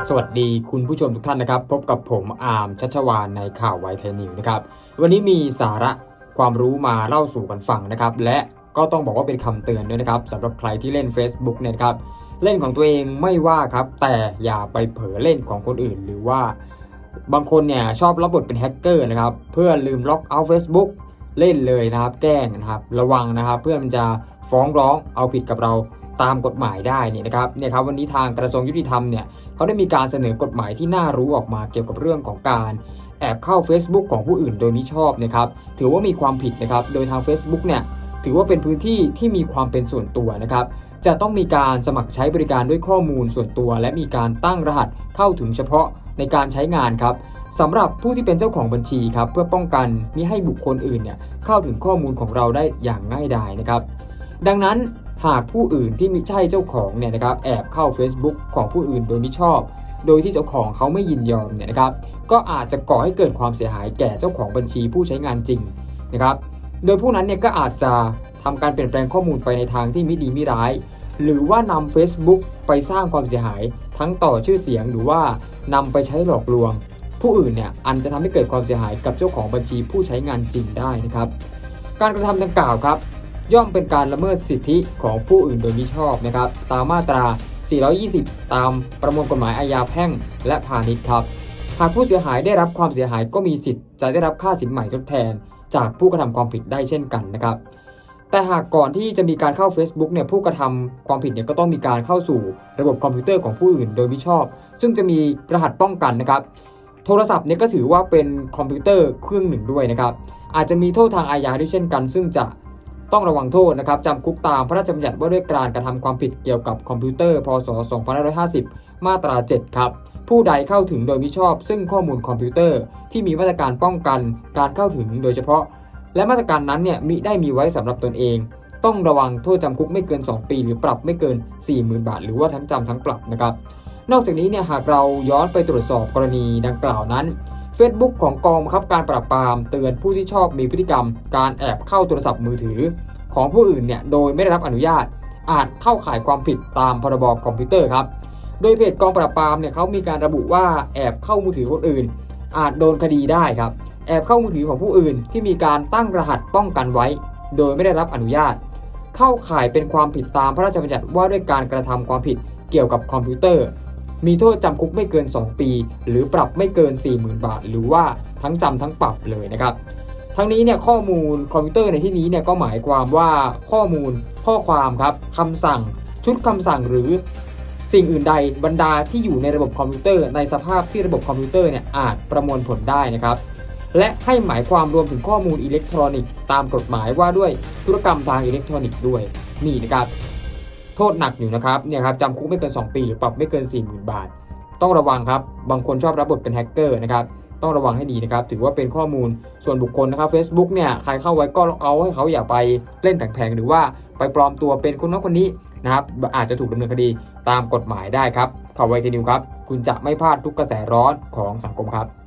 สวัสดีคุณผู้ชมทุกท่านนะครับพบกับผมอาร์มชัชวาลในข่าวไวไทยนิวนะครับวันนี้มีสาระความรู้มาเล่าสู่กันฟังนะครับและก็ต้องบอกว่าเป็นคำเตือนด้วยนะครับสำหรับใครที่เล่น Facebook เนี่ยครับเล่นของตัวเองไม่ว่าครับแต่อย่าไปเผลอเล่นของคนอื่นหรือว่าบางคนเนี่ยชอบรับบทเป็นแฮกเกอร์นะครับเพื่อลืมล็อกเอาท์ Facebook เล่นเลยนะครับแกล้งนะครับระวังนะครับเพื่อนมันจะฟ้องร้องเอาผิดกับเราตามกฎหมายได้เนี่ยนะครับวันนี้ทางกระทรวงยุติธรรมเนี่ยเขาได้มีการเสนอกฎหมายที่น่ารู้ออกมาเกี่ยวกับเรื่องของการแอบเข้า Facebook ของผู้อื่นโดยมิชอบนะครับถือว่ามีความผิดนะครับโดยทาง Facebook เนี่ยถือว่าเป็นพื้นที่ที่มีความเป็นส่วนตัวนะครับจะต้องมีการสมัครใช้บริการด้วยข้อมูลส่วนตัวและมีการตั้งรหัสเข้าถึงเฉพาะในการใช้งานครับสำหรับผู้ที่เป็นเจ้าของบัญชีครับเพื่อป้องกันมิให้บุคคลอื่นเนี่ยเข้าถึงข้อมูลของเราได้อย่างง่ายดายนะครับดังนั้นหากผู้อื่นที่มิใช่เจ้าของเนี่ยนะครับแอบเข้า Facebook ของผู้อื่นโดยมิชอบโดยที่เจ้าของเขาไม่ยินยอมเนี่ยนะครับก็อาจจะก่อให้เกิดความเสียหายแก่เจ้าของบัญชีผู้ใช้งานจริงนะครับโดยผู้นั้นเนี่ยก็อาจจะทำการเปลี่ยนแปลงข้อมูลไปในทางที่ไม่ดีไม่ร้ายหรือว่านำ Facebook ไปสร้างความเสียหายทั้งต่อชื่อเสียงหรือว่านำไปใช้หลอกลวงผู้อื่นเนี่ยอันจะทำให้เกิดความเสียหายกับเจ้าของบัญชีผู้ใช้งานจริงได้นะครับการกระทำดังกล่าวครับย่อมเป็นการละเมิดสิทธิของผู้อื่นโดยมิชอบนะครับตามมาตรา 420 ตามประมวลกฎหมายอาญาแพ่งและพาณิชย์ครับหากผู้เสียหายได้รับความเสียหายก็มีสิทธิ์จะได้รับค่าสินใหม่ทดแทนจากผู้กระทำความผิดได้เช่นกันนะครับแต่หากก่อนที่จะมีการเข้า Facebook เนี่ยผู้กระทำความผิดเนี่ยก็ต้องมีการเข้าสู่ระบบคอมพิวเตอร์ของผู้อื่นโดยมิชอบซึ่งจะมีรหัสป้องกันนะครับโทรศัพท์เนี่ยก็ถือว่าเป็นคอมพิวเตอร์เครื่องหนึ่งด้วยนะครับอาจจะมีโทษทางอาญาด้วยเช่นกันซึ่งจะต้องระวังโทษนะครับจำคุกตามพระราชบัญญัติว่าด้วยการกระทำความผิดเกี่ยวกับคอมพิวเตอร์พ.ศ. 2550 มาตรา 7 ครับผู้ใดเข้าถึงโดยมิชอบซึ่งข้อมูลคอมพิวเตอร์ที่มีมาตรการป้องกันการเข้าถึงโดยเฉพาะและมาตรการนั้นเนี่ยมิได้มีไว้สำหรับตนเองต้องระวังโทษจำคุกไม่เกิน2 ปีหรือปรับไม่เกิน 40,000 บาทหรือว่าทั้งจำทั้งปรับนะครับนอกจากนี้เนี่ยหากเราย้อนไปตรวจสอบกรณีดังกล่าวนั้นFacebook ของกองบังคับการปราบปรามเตือนผู้ที่ชอบมีพฤติกรรมการแอบเข้าโทรศัพท์มือถือของผู้อื่นเนี่ยโดยไม่ได้รับอนุญาตอาจเข้าข่ายความผิดตามพรบคอมพิวเตอร์ครับโดยเพจกองปราบปรามเนี่ยเขามีการระบุว่าแอบเข้ามือถือคนอื่นอาจโดนคดีได้ครับแอบเข้ามือถือของผู้อื่นที่มีการตั้งรหัสป้องกันไว้โดยไม่ได้รับอนุญาตเข้าข่ายเป็นความผิดตามพระราชบัญญัติว่าด้วยการกระทำความผิดเกี่ยวกับคอมพิวเตอร์มีโทษจำคุกไม่เกิน2 ปีหรือปรับไม่เกิน 40,000 บาทหรือว่าทั้งจำทั้งปรับเลยนะครับทั้งนี้เนี่ยข้อมูลคอมพิวเตอร์ในที่นี้เนี่ยก็หมายความว่าข้อมูลข้อความครับคำสั่งชุดคำสั่งหรือสิ่งอื่นใดบรรดาที่อยู่ในระบบคอมพิวเตอร์ในสภาพที่ระบบคอมพิวเตอร์เนี่ยอาจประมวลผลได้นะครับและให้หมายความรวมถึงข้อมูลอิเล็กทรอนิกส์ตามกฎหมายว่าด้วยธุรกรรมทางอิเล็กทรอนิกส์ด้วยนี่นะครับโทษหนักอยู่นะครับเนี่ยครับจำคุกไม่เกิน2 ปีหรือปรับไม่เกิน 40,000 บาทต้องระวังครับบางคนชอบรับบทเป็นแฮกเกอร์นะครับต้องระวังให้ดีนะครับถือว่าเป็นข้อมูลส่วนบุคคลนะครับ Facebook เนี่ยใครเข้าไว้ก็เอาให้เขาอย่าไปเล่นแผลงๆหรือว่าไปปลอมตัวเป็นคนนั้นคนนี้นะครับอาจจะถูกดำเนินคดีตามกฎหมายได้ครับข่าวไวทีนิวครับคุณจะไม่พลาดทุกกระแสร้อนของสังคมครับ